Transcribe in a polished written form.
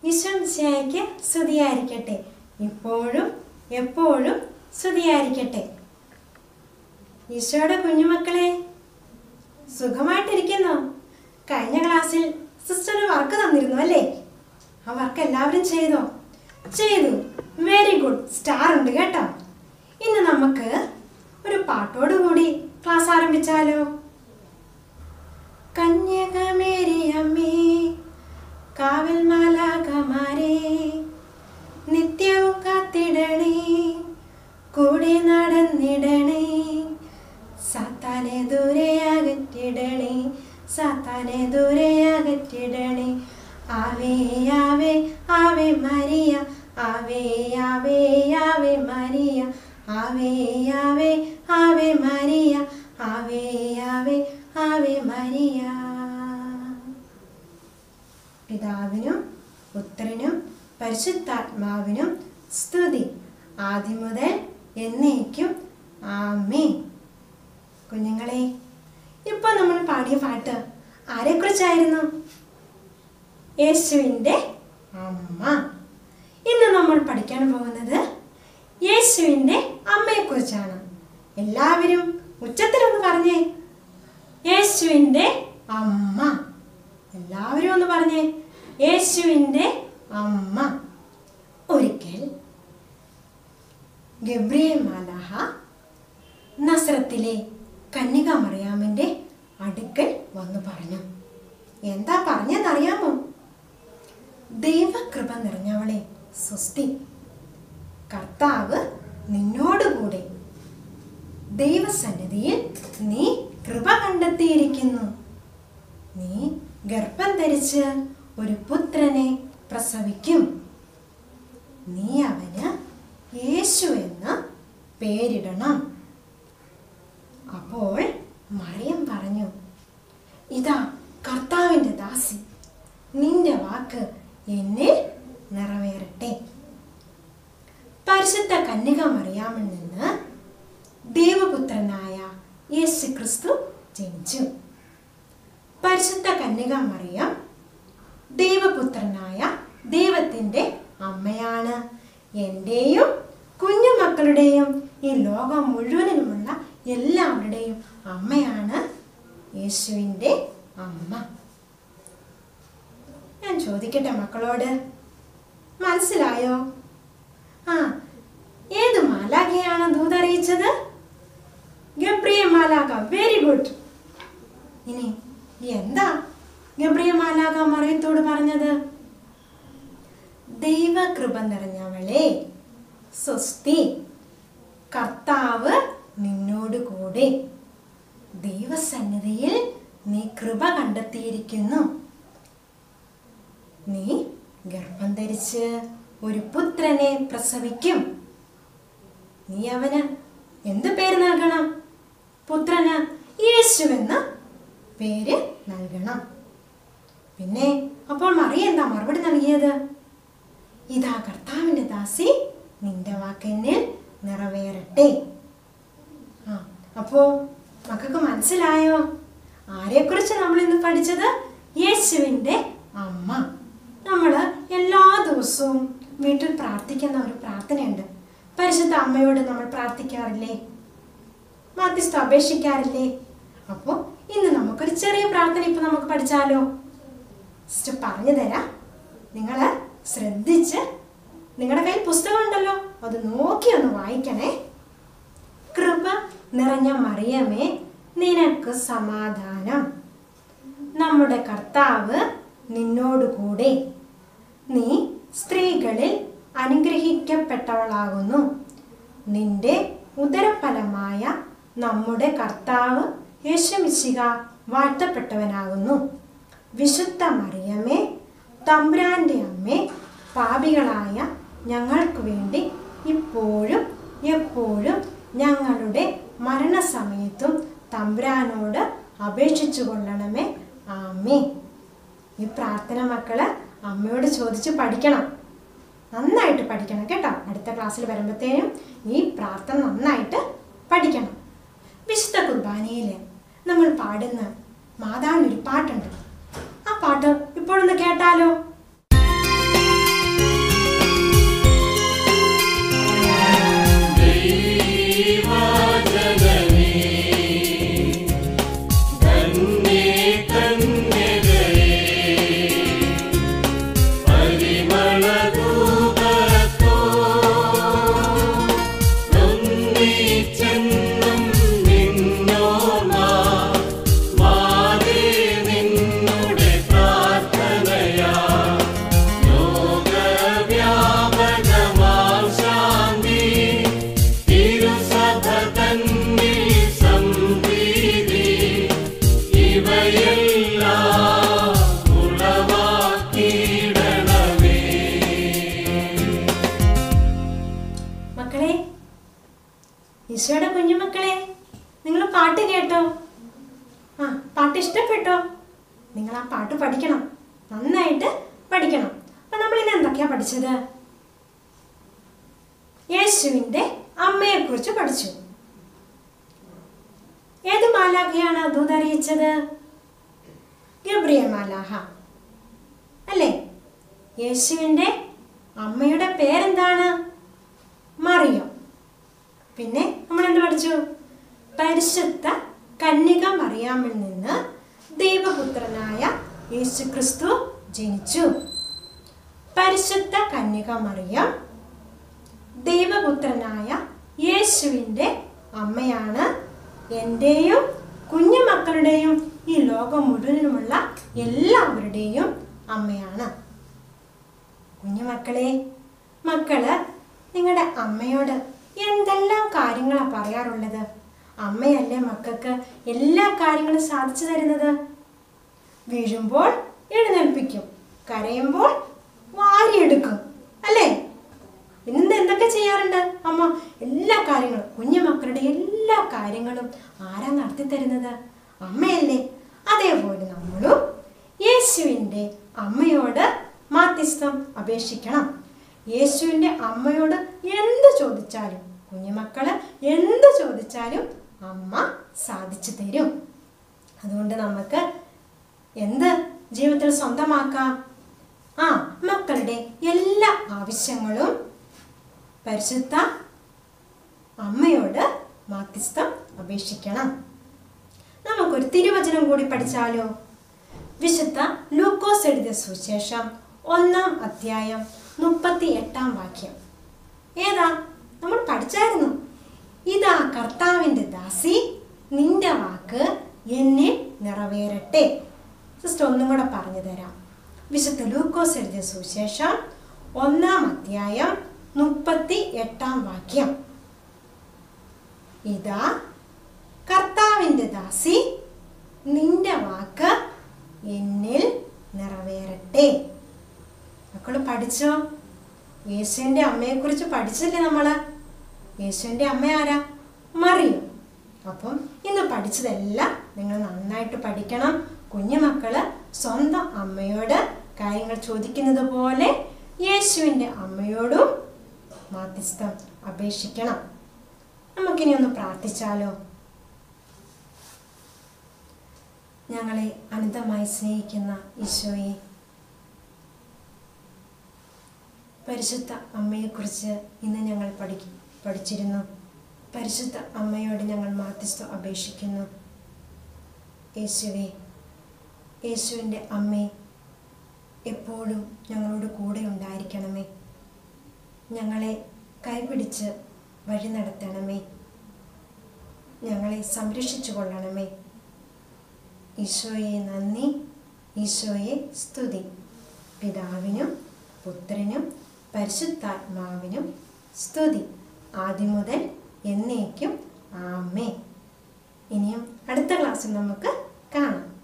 ഈശോമിശിഹായ്ക്ക് സ്തുതിയായിരിക്കട്ടെ. ഇപ്പോഴും എപ്പോഴും സ്തുതിയായിരിക്കട്ടെ. ഈശോയുടെ കുഞ്ഞുമക്കളെ, സുഖമായിട്ടിരിക്കുന്നോ? കഴിഞ്ഞ ക്ലാസ്സിൽ സിസ്റ്റർ ഒരു വർക്ക് തന്നിരുന്നു അല്ലേ? ആ വർക്ക് എല്ലാവരും ചെയ്തോ? ചെയ്തു. Very good. സ്റ്റാർ ഉണ്ട് കേട്ടോ. ഇന്ന് നമുക്ക് ഒരു പാട്ടോടുകൂടി ക്ലാസ് ആരംഭിച്ചാലോ? കന്യകമേരിയമ്മേ, കാവൽ മാലാഖമാരേ, നിത്യവും കാത്തിടണേ, കൂടെ നടന്നിടണേ, സാത്താനെ ദൂരെ അകറ്റിടണേ, സാത്താനെ ദൂരെ അകറ്റിടണേ. ആവേ ആവേ ആവേ മരിയ, ആവേ ആവേ ആവേ മരിയ, ആവേ ആവേ ആവേ മരിയ, ആവേ ആവേ ആവേ മരിയ. പിതാവിനും പുത്രനും പരിശുദ്ധാത്മാവിനും സ്തുതി, ആദ്യം മുതൽ എന്നേക്കും ആമേൻ. കുഞ്ഞുങ്ങളെ, ഇപ്പോൾ നമ്മൾ പാടിയ പാട്ട് ആരെക്കുറിച്ചായിരുന്നു? യേശുവിൻ്റെ അമ്മ. ഇന്ന് നമ്മൾ പഠിക്കാൻ പോകുന്നത് യേശുവിൻ്റെ അമ്മയെക്കുറിച്ചാണ്. എല്ലാവരും ഉച്ചത്തിലൊന്ന് പറഞ്ഞേ, യേശുവിൻ്റെ അമ്മ. എല്ലാവരും ഒന്ന് പറഞ്ഞേ, യേശുവിൻ്റെ അമ്മ. ഒരിക്കൽ ഗബ്രിയേൽ മാലാഖ നസറത്തിലെ കന്യക മറിയാമിൻ്റെ അടുക്കൽ വന്നു പറഞ്ഞു. എന്താ പറഞ്ഞെന്നറിയാമോ? ദൈവകൃപ നിറഞ്ഞവളെ സ്വസ്തി, കർത്താവ് നിന്നോടുകൂടെ, ദൈവസന്നിധിയിൽ നീ കൃപ കണ്ടെത്തിയിരിക്കുന്നു. നീ ഗർഭം ധരിച്ച് ഒരു പുത്രനെ പ്രസവിക്കും. നീ അവന് യേശു എന്ന് പേരിടണം. അപ്പോൾ മറിയം പറഞ്ഞു, ഇതാ കർത്താവിൻ്റെ ദാസി, നിന്റെ വാക്ക് എന്നിൽ നിറവേറട്ടെ. പരിശുദ്ധ കന്യക മറിയാമിൽ നിന്ന് ദൈവപുത്രനായ യേശു ക്രിസ്തു ജനിച്ചു. പരിശുദ്ധ കന്യക മറിയം ദൈവപുത്രനായ ദൈവത്തിൻ്റെ അമ്മയാണ്. എൻ്റെയും കുഞ്ഞുമക്കളുടെയും ഈ ലോകം മുഴുവനിലുമുള്ള എല്ലാവരുടെയും അമ്മയാണ് യേശുവിൻ്റെ അമ്മ. ഞാൻ ചോദിക്കട്ടെ മക്കളോട്, മനസ്സിലായോ? ഏത് മാലാഖയാണ് ദൂതറിയിച്ചത്? ഗബ്രിയേൽ മാലാഖ. Very good. ഇനി എന്താ ഗബ്രിയേൽ മാലാഖ മറിയത്തോട് പറഞ്ഞത്? ദൈവകൃപ നിറഞ്ഞവളെ സ്വസ്തി, കർത്താവ് നിന്നോട് കൂടെ, ദൈവസന്നിധിയിൽ നീ കൃപ കണ്ടെത്തിയിരിക്കുന്നു. നീ ഗർഭം ധരിച്ച് ഒരു പുത്രനെ പ്രസവിക്കും. നീ അവന് എന്ത് പേര് നൽകണം? പുത്രന് യേശു എന്ന പേര് നൽകണം. പിന്നെ അപ്പോൾ മറിയ എന്താ മറുപടി നൽകിയത്? ഇതാ കർത്താവിൻ്റെ ദാസി, നിന്റെ വാക്കെന്നിൽ നിറവേറട്ടെ. അപ്പോൾ മക്കൾക്ക് മനസ്സിലായോ ആരെക്കുറിച്ച് നമ്മൾ ഇന്ന് പഠിച്ചത്? യേശുവിൻ്റെ അമ്മ. നമ്മൾ എല്ലാ ദിവസവും വീട്ടിൽ പ്രാർത്ഥിക്കുന്ന ഒരു പ്രാർത്ഥനയുണ്ട്. പരിശുദ്ധ അമ്മയോട് നമ്മൾ പ്രാർത്ഥിക്കാറില്ലേ? മാധ്യസ്ഥം അപേക്ഷിക്കാറില്ലേ? അപ്പോൾ ഇന്ന് നമുക്കൊരു ചെറിയ പ്രാർത്ഥന ഇപ്പം നമുക്ക് പഠിച്ചാലോ? സിസ്റ്റർ പറഞ്ഞു തരാം. നിങ്ങൾ ശ്രദ്ധിച്ച്, നിങ്ങളുടെ കയ്യിൽ പുസ്തകം ഉണ്ടല്ലോ, അത് നോക്കി ഒന്ന് വായിക്കണേ. കൃപ നിറഞ്ഞ മറിയമേ, നിനക്ക് സമാധാനം, നമ്മുടെ കർത്താവ് നിന്നോടുകൂടെ, നീ സ്ത്രീകളിൽ അനുഗ്രഹിക്കപ്പെട്ടവളാകുന്നു. നിന്റെ ഉദരഫലമായ നമ്മുടെ കർത്താവ് യേശുമിശിഹ വാഴ്ത്തപ്പെട്ടവനാകുന്നു. വിശുദ്ധ മറിയമേ, തമ്പുരാന്റെ അമ്മേ, പാപികളായ ഞങ്ങൾക്ക് വേണ്ടി ഇപ്പോഴും എപ്പോഴും ഞങ്ങളുടെ മരണസമയത്തും തമ്പുരാനോട് അപേക്ഷിച്ചു കൊള്ളണമേ. ആമേൻ. ഈ പ്രാർത്ഥന മക്കള് അമ്മയോട് ചോദിച്ച് പഠിക്കണം. നന്നായിട്ട് പഠിക്കണം കേട്ടോ. അടുത്ത ക്ലാസ്സിൽ വരുമ്പോഴത്തേനും ഈ പ്രാർത്ഥന നന്നായിട്ട് പഠിക്കണം. വിശുദ്ധ കുർബാനയിൽ നമ്മൾ പാടുന്ന മാതാവിനൊരു പാട്ടുണ്ട്. ആ പാട്ട് ഇപ്പോഴൊന്ന് കേട്ടാലോ? ഈശോയുടെ കുഞ്ഞുമക്കളെ, നിങ്ങൾ പാട്ട് കേട്ടോ? പാട്ട് ഇഷ്ടപ്പെട്ടോ? നിങ്ങൾ ആ പാട്ട് പഠിക്കണം, നന്നായിട്ട് പഠിക്കണം. അപ്പം നമ്മൾ ഇന്ന് എന്തൊക്കെയാ പഠിച്ചത്? യേശുവിൻ്റെ അമ്മയെക്കുറിച്ച് പഠിച്ചു. ഏത് മാലാഖയാണ് ദൂതറിയിച്ചത്? ഗബ്രിയേൽ മാലാഖ അല്ലേ? യേശുവിൻ്റെ അമ്മയുടെ പേരെന്താണ്? മറിയം. പിന്നെ നമ്മൾ എന്ത് പഠിച്ചു? പരിശുദ്ധ കന്യക മറിയാമിൽ നിന്ന് ദൈവപുത്രനായ യേശു ക്രിസ്തു ജനിച്ചു. പരിശുദ്ധ കന്യക മറിയം ദൈവപുത്രനായ യേശുവിൻ്റെ അമ്മയാണ്. എൻ്റെയും കുഞ്ഞുമക്കളുടെയും ഈ ലോകം മുഴുവനുമുള്ള എല്ലാവരുടെയും അമ്മയാണ്. കുഞ്ഞുമക്കളെ, മക്കള് നിങ്ങളുടെ അമ്മയോട് എന്തെല്ലാം കാര്യങ്ങളാണ് പറയാറുള്ളത്? അമ്മയല്ലേ മക്കൾക്ക് എല്ലാ കാര്യങ്ങളും സാധിച്ചു തരുന്നത്? വീഴുമ്പോൾ എഴുന്നേൽപ്പിക്കും, കരയുമ്പോൾ വാരിയെടുക്കും, അല്ലേ? ഇന്ന് എന്തൊക്കെ ചെയ്യാറുണ്ട് അമ്മ? എല്ലാ കാര്യങ്ങളും, കുഞ്ഞുമക്കളുടെ എല്ലാ കാര്യങ്ങളും ആരാ നടത്തി തരുന്നത്? അമ്മയല്ലേ? അതേപോലെ നമ്മളും യേശുവിൻ്റെ അമ്മയോട് മാധ്യസ്ഥം അപേക്ഷിക്കണം. യേശുവിൻ്റെ അമ്മയോട് എന്ത് ചോദിച്ചാലും, കുഞ്ഞുമക്കള് എന്ത് ചോദിച്ചാലും അമ്മ സാധിച്ചു തരും. അതുകൊണ്ട് നമുക്ക് എന്ത് ജീവിതത്തിൽ സ്വന്തമാക്കാം? മക്കളുടെ എല്ലാ ആവശ്യങ്ങളും പരിശുദ്ധ അമ്മയോട് മാധ്യസ്ഥം അപേക്ഷിക്കണം. നമുക്കൊരു തിരുവചനം കൂടി പഠിച്ചാലോ? വിശുദ്ധ ലൂക്കോസ് എഴുതിയ സുവിശേഷം 1-ാം അധ്യായം 38-ാം വാക്യം. ഏതാ? നമ്മൾ പഠിച്ചായിരുന്നു. ഇതാ കർത്താവിൻ്റെ ദാസി, നിന്റെ വാക്ക് എന്നിൽ നിറവേറട്ടെ. സിസ്റ്റർ ഒന്നും കൂടെ പറഞ്ഞു തരാം. വിശുദ്ധ ലൂക്കോസ് എഴുതിയ സുവിശേഷം 1-ാം അധ്യായം 38-ാം വാക്യം. ഇതാ കർത്താവിൻ്റെ ദാസി, നിന്റെ വാക്ക് എന്നിൽ നിറവേറട്ടെ. മക്കള് പഠിച്ചോ? യേശുവിൻ്റെ അമ്മയെക്കുറിച്ച് പഠിച്ചില്ലേ നമ്മള്? യേശുവിൻ്റെ അമ്മ ആരാ? മറിയം. അപ്പം ഇന്ന് പഠിച്ചതെല്ലാം നിങ്ങൾ നന്നായിട്ട് പഠിക്കണം. കുഞ്ഞുമക്കള് സ്വന്തം അമ്മയോട് കാര്യങ്ങൾ ചോദിക്കുന്നത് പോലെ യേശുവിൻ്റെ അമ്മയോടും മാധ്യസ്ഥം അപേക്ഷിക്കണം. നമുക്കിനി ഒന്ന് പ്രാർത്ഥിച്ചാലോ? ഞങ്ങളെ അനന്തമായി സ്നേഹിക്കുന്ന ഈശോയെ, പരിശുദ്ധ അമ്മയെക്കുറിച്ച് ഇന്ന് ഞങ്ങൾ പഠിച്ചിരുന്നു. പരിശുദ്ധ അമ്മയോട് ഞങ്ങൾ മാധ്യസ്ഥം അപേക്ഷിക്കുന്നു. യേശുവേ, യേശുവിൻ്റെ അമ്മേ, എപ്പോഴും ഞങ്ങളോട് കൂടെ ഉണ്ടായിരിക്കണമേ. ഞങ്ങളെ കൈപിടിച്ച് വഴി നടത്തണമേ. ഞങ്ങളെ സംരക്ഷിച്ചു കൊള്ളണമേ. ഈശോയെ നന്ദി, ഈശോയെ സ്തുതി. പിതാവിനും പുത്രനും പരിശുദ്ധാത്മാവിനും സ്തുതി, ആദ്യം മുതൽ എന്നേക്കും. ആമേൻ. ഇനിയും അടുത്ത ക്ലാസ്സിൽ നമുക്ക് കാണാം.